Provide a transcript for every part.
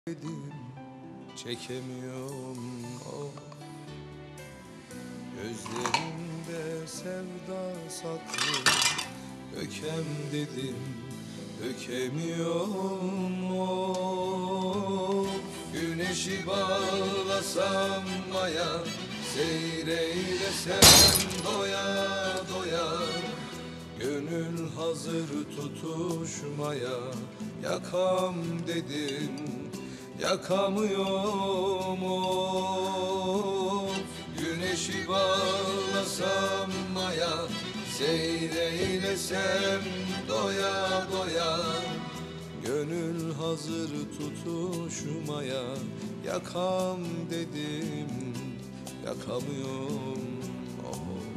dedim, çekemiyorum oh. Gözlerimde sevda saklı, dökem dedim, dökemiyorum oh. Güneşi bağlasam maya, seyreylesem doya doya. Gönül hazır tutuşmaya, yakam dedim, yakamıyorum of. Güneşi bağlasam maya, seyreylesem doya doya. Gönül hazır tutuşmaya, yakam dedim, yakamıyorum of.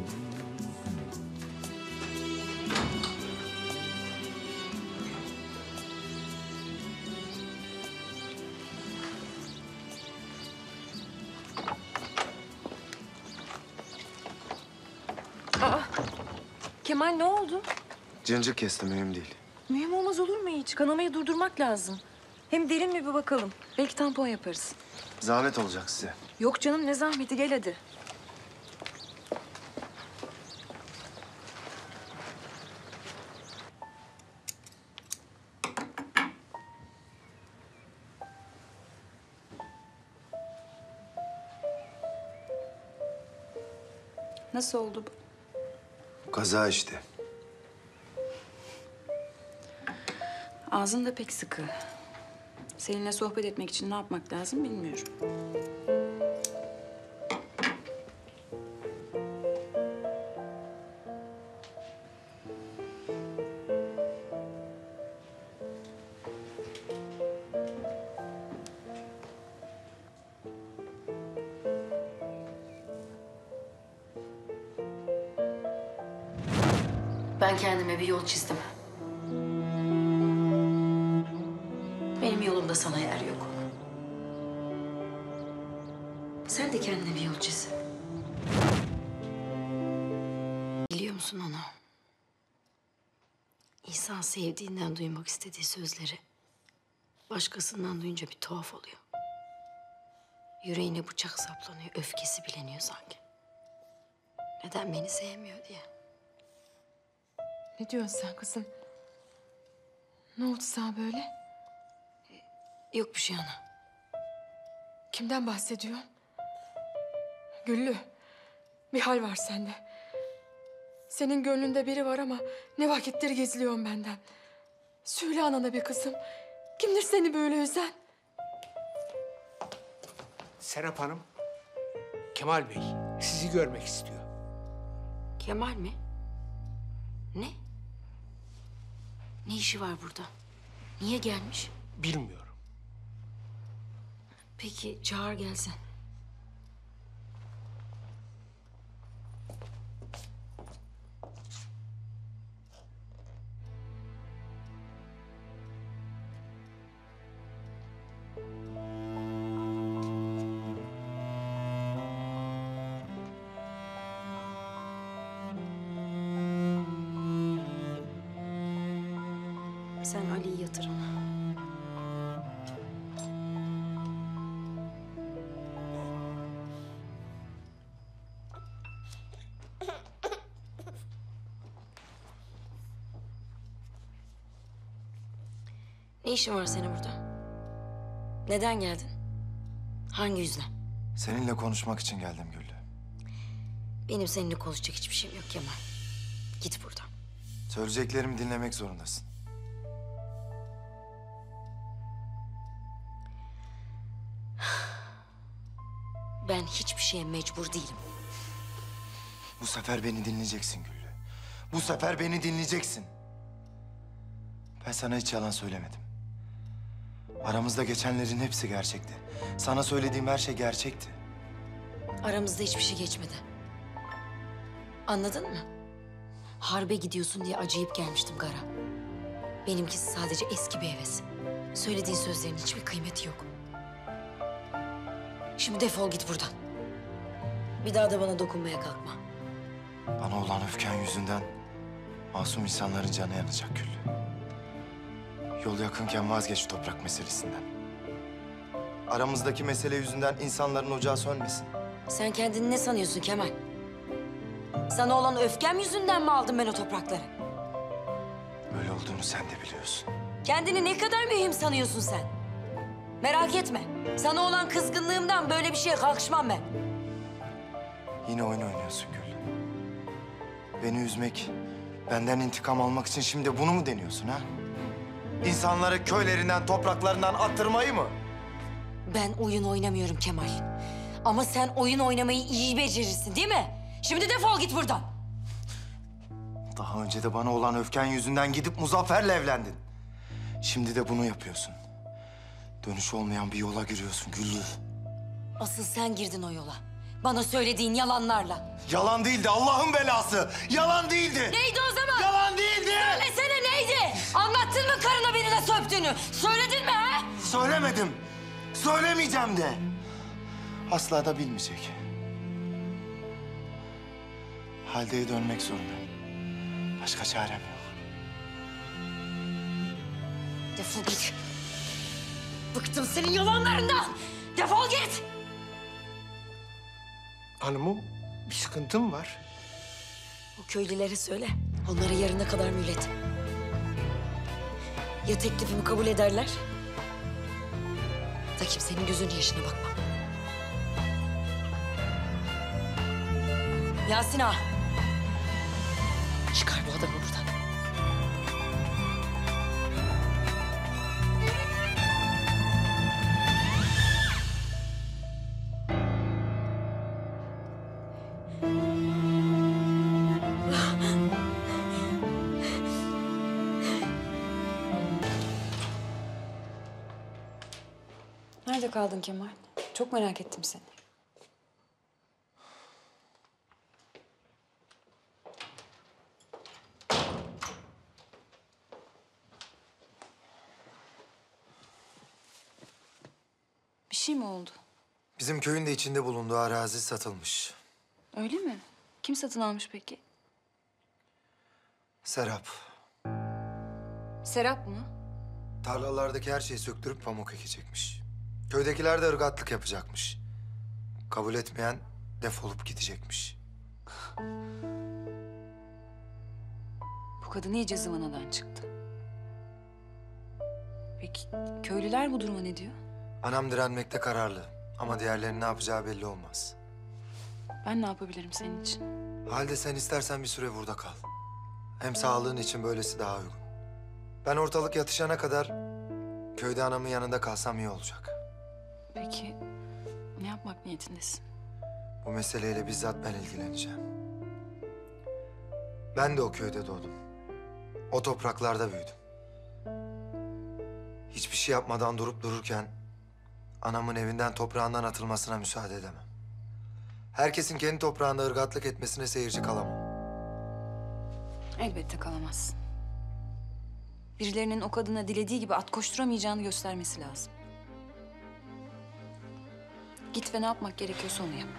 Aa, Kemal ne oldu? Cincik kesti, mühim değil. Mühim olmaz olur mu hiç? Kanamayı durdurmak lazım. Hem derin mi bir bakalım. Belki tampon yaparız. Zahmet olacak size. Yok canım ne zahmeti, gel hadi. Nasıl oldu bu? Kaza işte. Ağzın da pek sıkı. Seninle sohbet etmek için ne yapmak lazım bilmiyorum. Ben kendime bir yol çizdim. Benim yolumda sana yer yok. Sen de kendine bir yol çiz. Biliyor musun onu? İnsan sevdiğinden duymak istediği sözleri başkasından duyunca bir tuhaf oluyor. Yüreğine bıçak saplanıyor, öfkesi bileniyor sanki. Neden beni sevmiyor diye. Ne diyorsun sen kızım? Ne oldu sana böyle? Yok bir şey ana. Kimden bahsediyorsun? Güllü, bir hal var sende. Senin gönlünde biri var ama ne vakittir gizliyorsun benden. Söyle anana bir kızım. Kimdir seni böyle üzen? Serap Hanım, Kemal Bey sizi görmek istiyor. Kemal mi? Ne? Ne işi var burada? Niye gelmiş? Bilmiyorum. Peki çağır gelsin. Sen Ali'yi yatır ona. Ne işin var senin burada? Neden geldin? Hangi yüzden? Seninle konuşmak için geldim Güllü. Benim seninle konuşacak hiçbir şeyim yok Kemal. Git buradan. Söyleyeceklerimi dinlemek zorundasın. Ben hiçbir şeye mecbur değilim. Bu sefer beni dinleyeceksin Güllü. Bu sefer beni dinleyeceksin. Ben sana hiç yalan söylemedim. Aramızda geçenlerin hepsi gerçekti. Sana söylediğim her şey gerçekti. Aramızda hiçbir şey geçmedi. Anladın mı? Harbe gidiyorsun diye acıyıp gelmiştim Gara. Benimkisi sadece eski bir heves. Söylediğin sözlerin hiçbir kıymeti yok. Şimdi defol git buradan. Bir daha da bana dokunmaya kalkma. Bana olan öfken yüzünden masum insanların canı yanacak Güllü. Yol yakınken vazgeç toprak meselesinden. Aramızdaki mesele yüzünden insanların ocağı sönmesin. Sen kendini ne sanıyorsun Kemal? Sana olan öfkem yüzünden mi aldım ben o toprakları? Öyle olduğunu sen de biliyorsun. Kendini ne kadar mühim sanıyorsun sen? Merak etme. Sana olan kızgınlığımdan böyle bir şeye kalkışmam ben. Yine oyun oynuyorsun Güllü. Beni üzmek, benden intikam almak için şimdi bunu mu deniyorsun ha? İnsanları köylerinden, topraklarından attırmayı mı? Ben oyun oynamıyorum Kemal. Ama sen oyun oynamayı iyi becerirsin değil mi? Şimdi defol git buradan. Daha önce de bana olan öfken yüzünden gidip Muzaffer'le evlendin. Şimdi de bunu yapıyorsun. Dönüş olmayan bir yola giriyorsun Güllü. Asıl sen girdin o yola. Bana söylediğin yalanlarla. Yalan değildi Allah'ın belası. Yalan değildi. Neydi o zaman? Yalan değildi. Söylesene neydi? Anlattın mı karına birine söptüğünü? Söyledin mi ha? Söylemedim. Söylemeyeceğim de. Asla da bilmeyecek. Halde'ye dönmek zorundayım. Başka çarem yok. Defol git. Bıktım senin yalanlarından. Defol git. Hanımım, bir sıkıntım var. O köylülere söyle. Onlara yarına kadar mühlet. Ya teklifimi kabul ederler... da kimsenin gözünün yaşına bakmam. Yasin ağa. Çıkar bu adamı buradan. Nerede kaldın Kemal? Çok merak ettim seni. Bir şey mi oldu? Bizim köyün de içinde bulunduğu arazi satılmış. Öyle mi? Kim satın almış peki? Serap. Serap mı? Tarlalardaki her şeyi söktürüp pamuk ekecekmiş. Köydekiler de ırgatlık yapacakmış. Kabul etmeyen defolup gidecekmiş. Bu kadın iyice zıvanadan çıktı. Peki köylüler bu duruma ne diyor? Anam direnmekte kararlı. Ama diğerlerinin ne yapacağı belli olmaz. Ben ne yapabilirim senin için? Halde sen istersen bir süre burada kal. Hem sağlığın için böylesi daha uygun. Ben ortalık yatışana kadar köyde anamın yanında kalsam iyi olacak. Peki ne yapmak niyetindesin? Bu meseleyle bizzat ben ilgileneceğim. Ben de o köyde doğdum. O topraklarda büyüdüm. Hiçbir şey yapmadan durup dururken anamın evinden toprağından atılmasına müsaade edemem. Herkesin kendi toprağında ırgatlık etmesine seyirci kalamam. Elbette kalamazsın. Birilerinin o kadına dilediği gibi at koşturamayacağını göstermesi lazım. Git ve ne yapmak gerekiyorsa onu yap.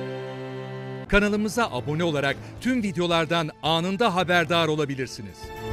Kanalımıza abone olarak tüm videolardan anında haberdar olabilirsiniz.